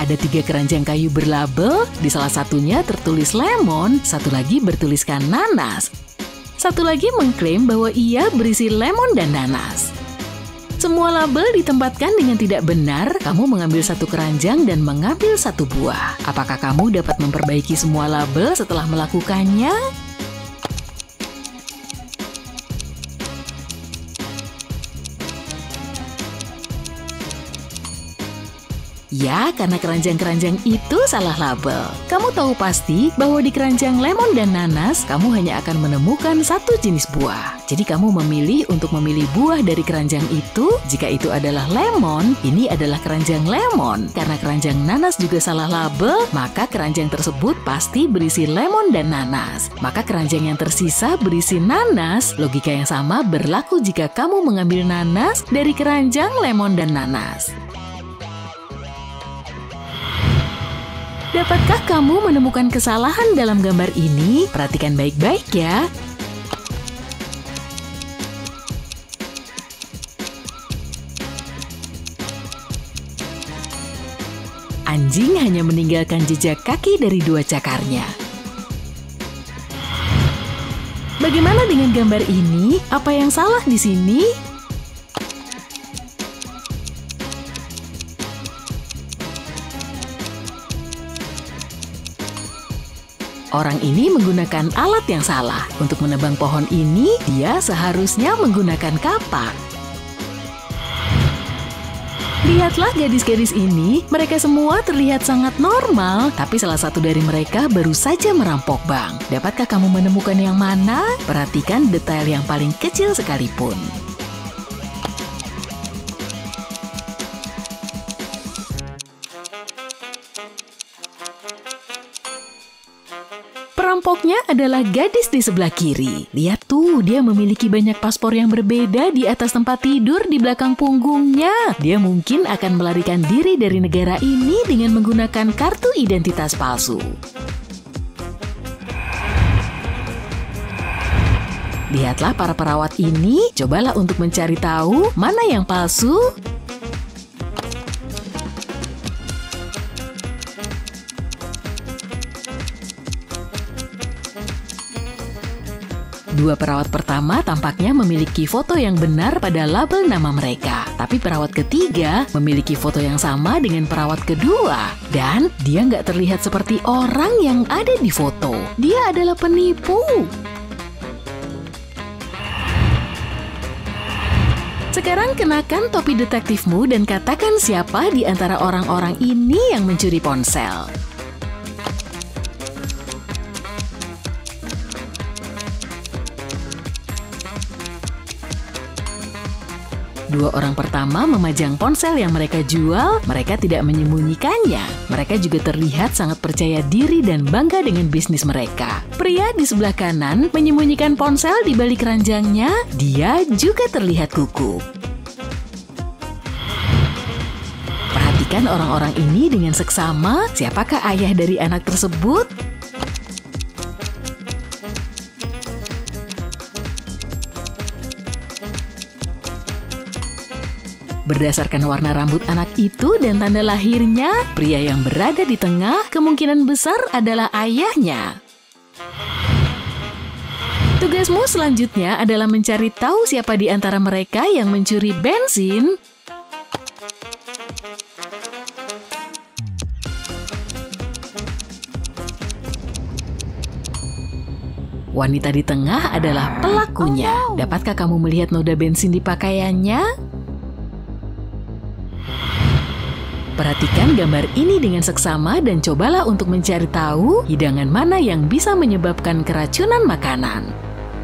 Ada 3 keranjang kayu berlabel, di salah satunya tertulis lemon, satu lagi bertuliskan nanas. Satu lagi mengklaim bahwa ia berisi lemon dan nanas. Semua label ditempatkan dengan tidak benar. Kamu mengambil satu keranjang dan mengambil satu buah. Apakah kamu dapat memperbaiki semua label setelah melakukannya? Ya, karena keranjang-keranjang itu salah label. Kamu tahu pasti bahwa di keranjang lemon dan nanas, kamu hanya akan menemukan satu jenis buah. Jadi kamu memilih untuk memilih buah dari keranjang itu. Jika itu adalah lemon, ini adalah keranjang lemon. Karena keranjang nanas juga salah label, maka keranjang tersebut pasti berisi lemon dan nanas. Maka keranjang yang tersisa berisi nanas. Logika yang sama berlaku jika kamu mengambil nanas dari keranjang lemon dan nanas. Dapatkah kamu menemukan kesalahan dalam gambar ini? Perhatikan baik-baik ya. Anjing hanya meninggalkan jejak kaki dari 2 cakarnya. Bagaimana dengan gambar ini? Apa yang salah di sini? Orang ini menggunakan alat yang salah. Untuk menebang pohon ini, dia seharusnya menggunakan kapak. Lihatlah gadis-gadis ini, mereka semua terlihat sangat normal, tapi salah satu dari mereka baru saja merampok bank. Dapatkah kamu menemukan yang mana? Perhatikan detail yang paling kecil sekalipun. Perampoknya adalah gadis di sebelah kiri. Lihat tuh, dia memiliki banyak paspor yang berbeda di atas tempat tidur di belakang punggungnya. Dia mungkin akan melarikan diri dari negara ini dengan menggunakan kartu identitas palsu. Lihatlah para perawat ini, cobalah untuk mencari tahu mana yang palsu. Dua perawat pertama tampaknya memiliki foto yang benar pada label nama mereka. Tapi perawat ketiga memiliki foto yang sama dengan perawat kedua. Dan dia nggak terlihat seperti orang yang ada di foto. Dia adalah penipu. Sekarang kenakan topi detektifmu dan katakan siapa di antara orang-orang ini yang mencuri ponsel. Dua orang pertama memajang ponsel yang mereka jual, mereka tidak menyembunyikannya. Mereka juga terlihat sangat percaya diri dan bangga dengan bisnis mereka. Pria di sebelah kanan menyembunyikan ponsel di balik keranjangnya, dia juga terlihat gugup. Perhatikan orang-orang ini dengan seksama, siapakah ayah dari anak tersebut? Berdasarkan warna rambut anak itu dan tanda lahirnya, pria yang berada di tengah kemungkinan besar adalah ayahnya. Tugasmu selanjutnya adalah mencari tahu siapa di antara mereka yang mencuri bensin. Wanita di tengah adalah pelakunya. Dapatkah kamu melihat noda bensin di pakaiannya? Perhatikan gambar ini dengan seksama dan cobalah untuk mencari tahu hidangan mana yang bisa menyebabkan keracunan makanan.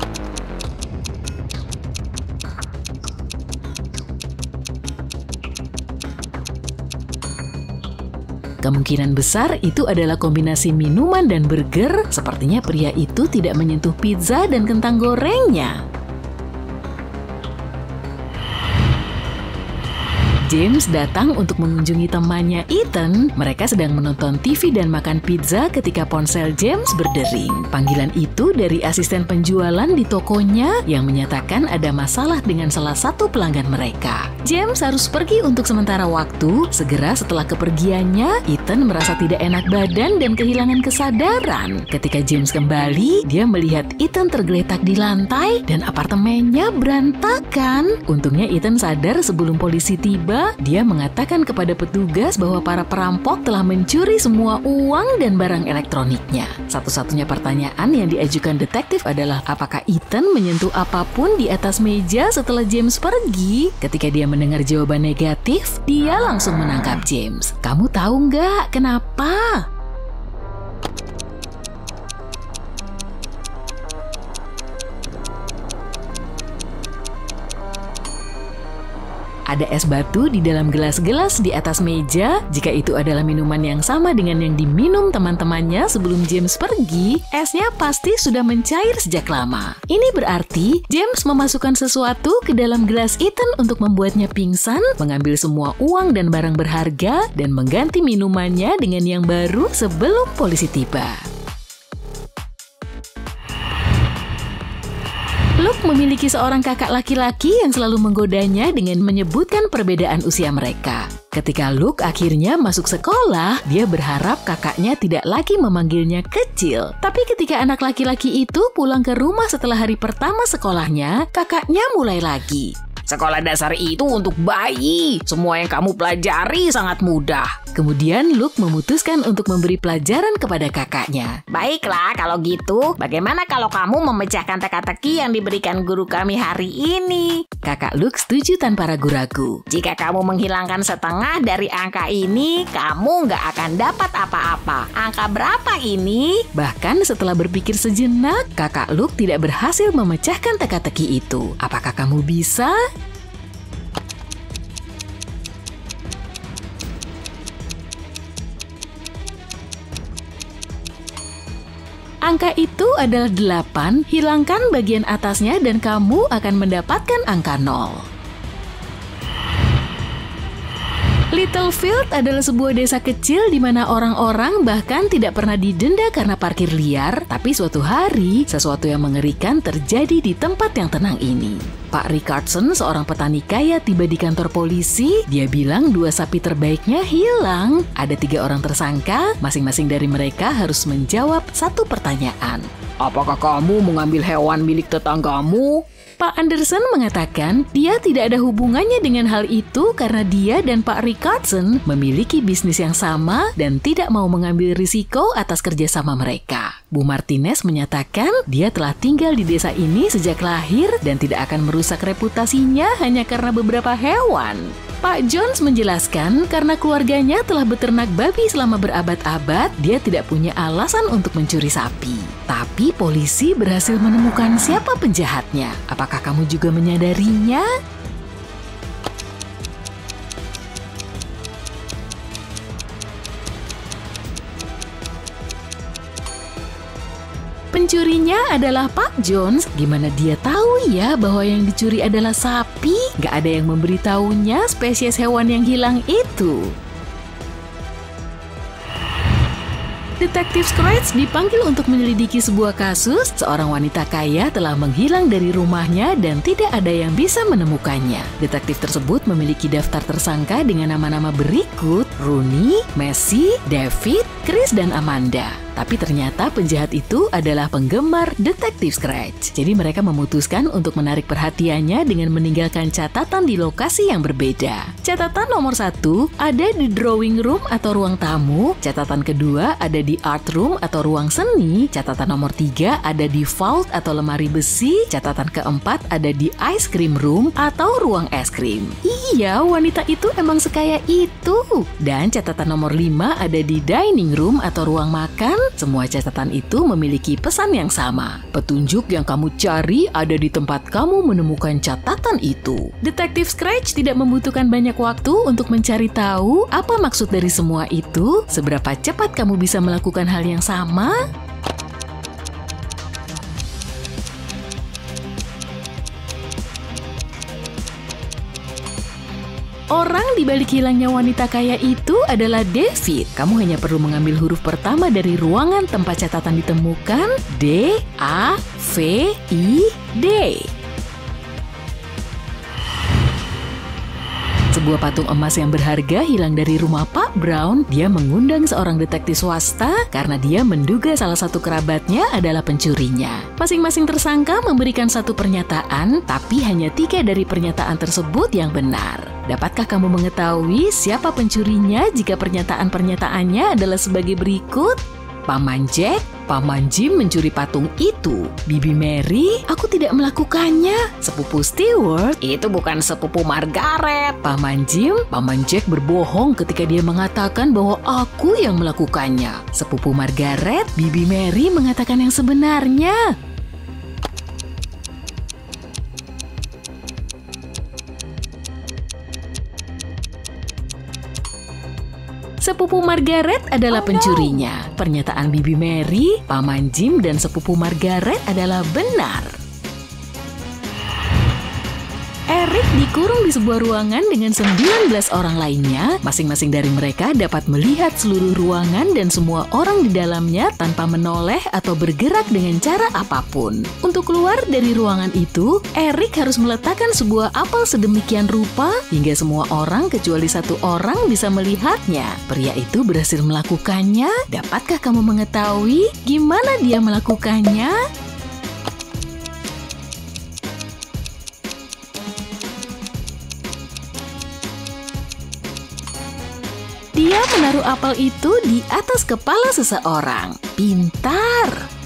Kemungkinan besar itu adalah kombinasi minuman dan burger. Sepertinya pria itu tidak menyentuh pizza dan kentang gorengnya. James datang untuk mengunjungi temannya Ethan. Mereka sedang menonton TV dan makan pizza ketika ponsel James berdering. Panggilan itu dari asisten penjualan di tokonya yang menyatakan ada masalah dengan salah satu pelanggan mereka. James harus pergi untuk sementara waktu. Segera setelah kepergiannya, Ethan merasa tidak enak badan dan kehilangan kesadaran. Ketika James kembali, dia melihat Ethan tergeletak di lantai dan apartemennya berantakan. Untungnya Ethan sadar sebelum polisi tiba. Dia mengatakan kepada petugas bahwa para perampok telah mencuri semua uang dan barang elektroniknya. Satu-satunya pertanyaan yang diajukan detektif adalah apakah Ethan menyentuh apapun di atas meja setelah James pergi? Ketika dia mendengar jawaban negatif, dia langsung menangkap James. Kamu tahu nggak kenapa? Ada es batu di dalam gelas-gelas di atas meja. Jika itu adalah minuman yang sama dengan yang diminum teman-temannya sebelum James pergi, esnya pasti sudah mencair sejak lama. Ini berarti James memasukkan sesuatu ke dalam gelas Ethan untuk membuatnya pingsan, mengambil semua uang dan barang berharga, dan mengganti minumannya dengan yang baru sebelum polisi tiba. Luke memiliki seorang kakak laki-laki yang selalu menggodanya dengan menyebutkan perbedaan usia mereka. Ketika Luke akhirnya masuk sekolah, dia berharap kakaknya tidak lagi memanggilnya kecil. Tapi ketika anak laki-laki itu pulang ke rumah setelah hari pertama sekolahnya, kakaknya mulai lagi. Sekolah dasar itu untuk bayi. Semua yang kamu pelajari sangat mudah. Kemudian Luke memutuskan untuk memberi pelajaran kepada kakaknya. Baiklah, kalau gitu, bagaimana kalau kamu memecahkan teka-teki yang diberikan guru kami hari ini? Kakak Luke setuju tanpa ragu-ragu. Jika kamu menghilangkan setengah dari angka ini, kamu nggak akan dapat apa-apa. Angka berapa ini? Bahkan setelah berpikir sejenak, kakak Luke tidak berhasil memecahkan teka-teki itu. Apakah kamu bisa? Angka itu adalah 8, hilangkan bagian atasnya dan kamu akan mendapatkan angka 0. Littlefield adalah sebuah desa kecil di mana orang-orang bahkan tidak pernah didenda karena parkir liar, tapi suatu hari sesuatu yang mengerikan terjadi di tempat yang tenang ini. Pak Rickardson, seorang petani kaya, tiba di kantor polisi. Dia bilang 2 sapi terbaiknya hilang. Ada 3 orang tersangka, masing-masing dari mereka harus menjawab satu pertanyaan. Apakah kamu mengambil hewan milik tetanggamu? Pak Anderson mengatakan dia tidak ada hubungannya dengan hal itu karena dia dan Pak Rickardson memiliki bisnis yang sama dan tidak mau mengambil risiko atas kerjasama mereka. Bu Martinez menyatakan dia telah tinggal di desa ini sejak lahir dan tidak akan merusak reputasinya hanya karena beberapa hewan. Pak Jones menjelaskan karena keluarganya telah beternak babi selama berabad-abad, dia tidak punya alasan untuk mencuri sapi. Tapi polisi berhasil menemukan siapa penjahatnya. Apakah kamu juga menyadarinya? Pencurinya adalah Pak Jones. Gimana dia tahu ya bahwa yang dicuri adalah sapi? Gak ada yang memberitahunya spesies hewan yang hilang itu. Detektif Scratch dipanggil untuk menyelidiki sebuah kasus. Seorang wanita kaya telah menghilang dari rumahnya dan tidak ada yang bisa menemukannya. Detektif tersebut memiliki daftar tersangka dengan nama-nama berikut: Rooney, Messi, David, Chris, dan Amanda. Tapi ternyata penjahat itu adalah penggemar Detektif Scratch. Jadi mereka memutuskan untuk menarik perhatiannya dengan meninggalkan catatan di lokasi yang berbeda. Catatan nomor 1 ada di drawing room atau ruang tamu. Catatan kedua ada di art room atau ruang seni. Catatan nomor 3 ada di vault atau lemari besi. Catatan keempat ada di ice cream room atau ruang es krim. Iya, wanita itu emang sekaya itu. Dan catatan nomor 5 ada di dining room atau ruang makan. Semua catatan itu memiliki pesan yang sama. Petunjuk yang kamu cari ada di tempat kamu menemukan catatan itu. Detektif Scratch tidak membutuhkan banyak waktu untuk mencari tahu apa maksud dari semua itu. Seberapa cepat kamu bisa melakukan hal yang sama? Orang di balik hilangnya wanita kaya itu adalah David. Kamu hanya perlu mengambil huruf pertama dari ruangan tempat catatan ditemukan, D, A, V, I, D. Sebuah patung emas yang berharga hilang dari rumah Pak Brown. Dia mengundang seorang detektif swasta karena dia menduga salah satu kerabatnya adalah pencurinya. Masing-masing tersangka memberikan satu pernyataan, tapi hanya 3 dari pernyataan tersebut yang benar. Dapatkah kamu mengetahui siapa pencurinya jika pernyataan-pernyataannya adalah sebagai berikut? Paman Jack, Paman Jim mencuri patung itu. Bibi Mary, aku tidak melakukannya. Sepupu Stewart, Itu bukan sepupu Margaret. Paman Jim, Paman Jack berbohong ketika dia mengatakan bahwa aku yang melakukannya. Sepupu Margaret, Bibi Mary mengatakan yang sebenarnya. Sepupu Margaret adalah pencurinya. Pernyataan Bibi Mary, Paman Jim, dan sepupu Margaret adalah benar. Eric dikurung di sebuah ruangan dengan 19 orang lainnya. Masing-masing dari mereka dapat melihat seluruh ruangan dan semua orang di dalamnya tanpa menoleh atau bergerak dengan cara apapun. Untuk keluar dari ruangan itu, Eric harus meletakkan sebuah apel sedemikian rupa hingga semua orang kecuali satu orang bisa melihatnya. Pria itu berhasil melakukannya. Dapatkah kamu mengetahui gimana dia melakukannya? Dia menaruh apel itu di atas kepala seseorang. Pintar!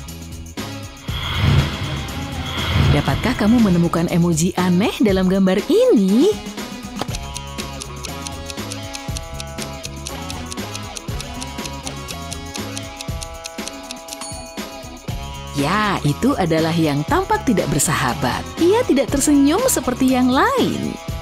Dapatkah kamu menemukan emoji aneh dalam gambar ini? Ya, itu adalah yang tampak tidak bersahabat. Ia tidak tersenyum seperti yang lain.